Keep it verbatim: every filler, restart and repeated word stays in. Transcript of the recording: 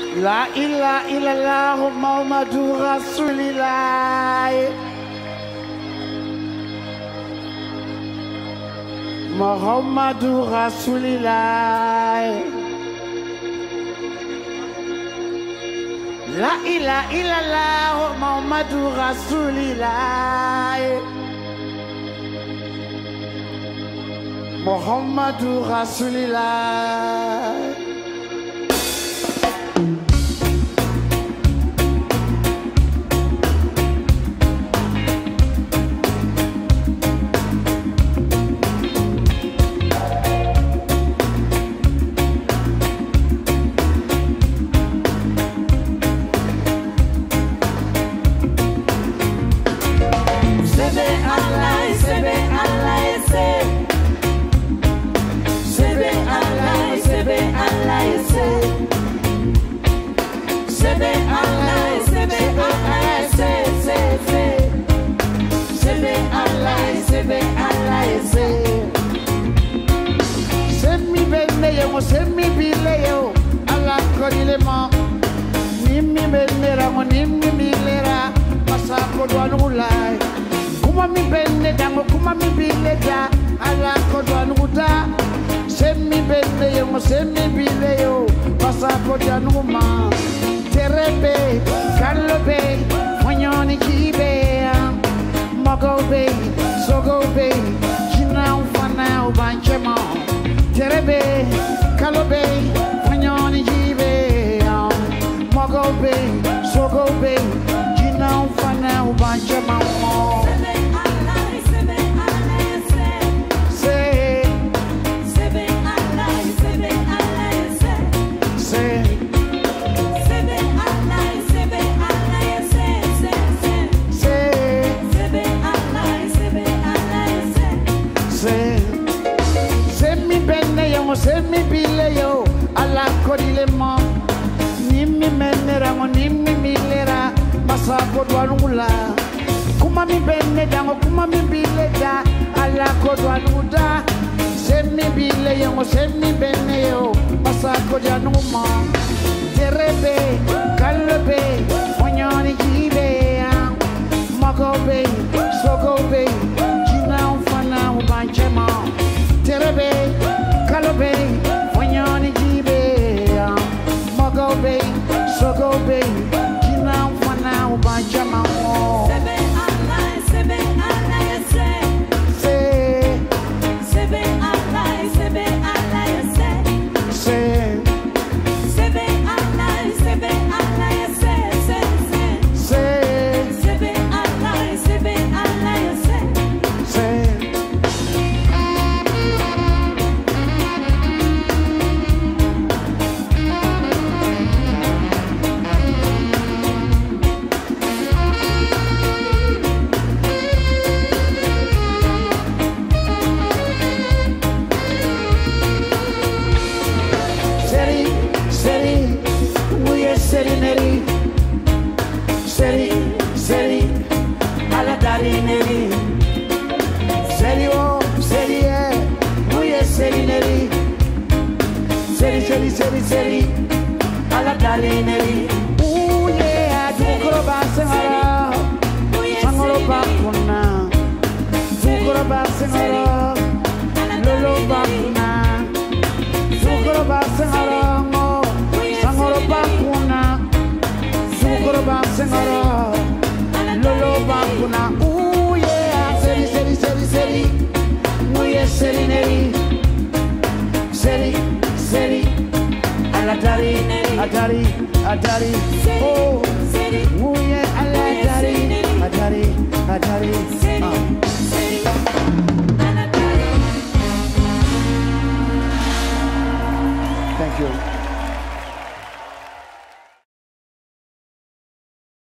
La ilaha illallah Muhammadur Rasulillah. Muhammadur Rasulillah. La ilaha illallah Muhammadur Rasulillah. Muhammadur Rasulillah. Send me bileo, Allah korilema. Nimmi benera mo nimmi bilera, pasako dwanulai. Kuma mi benne dango, kuma mi bileda, Allah kodwanuda. Send me beneo, mo send me bileo, pasako dwanuma. Terebe, kalobe, fanyoni kibe, mogobe, sogobe, jina ufana ubanchema. Terebe, kalobe, fanyoni jibe, mogobe, sogobe, jina ufana ubanje mamo. Say, sebe Allah, sebe Allah, say, say, sebe Allah, sebe Allah, say, say, say, sebe Allah, sebe Allah, say, say. Send me bileo, Allah kodilema. Nimmi menera mo nimmi milera, masako dwanula. Kuma mi benne dango, kuma mi bileda, Allah kodwanuda. Send me bileo, send me beneo, masako dwanuma. Terebe, kalobe, fanyoni jibe, mogobe, sogobe, jina ufana ubanchema. Terebe, kalobe, fanyoni jibe, mogobe, sogobe, jina ufana ubanja mamo. Sebe Allah, sebe Allah, say, say, sebe Allah, sebe Allah, say, say, sebe Allah, sebe Allah, say, say, say, sebe Allah, sebe Allah, say, say. Seri, seri, alla dari neri. Seri oh, seri eh, muye seri neri. Seri, seri, seri, seri, alla dari neri. Uye adukro basengara, sangoro bakuna. Dukro basengara, lolo bakuna. Dukro basengara, mo, sangoro bakuna. Dukro basengara, lolo bakuna. Uye seri, seri, seri, seri, muye seri neri. Seri, seri, alla dari, adari, adari. Oh, muye alla dari, adari, adari. Ah.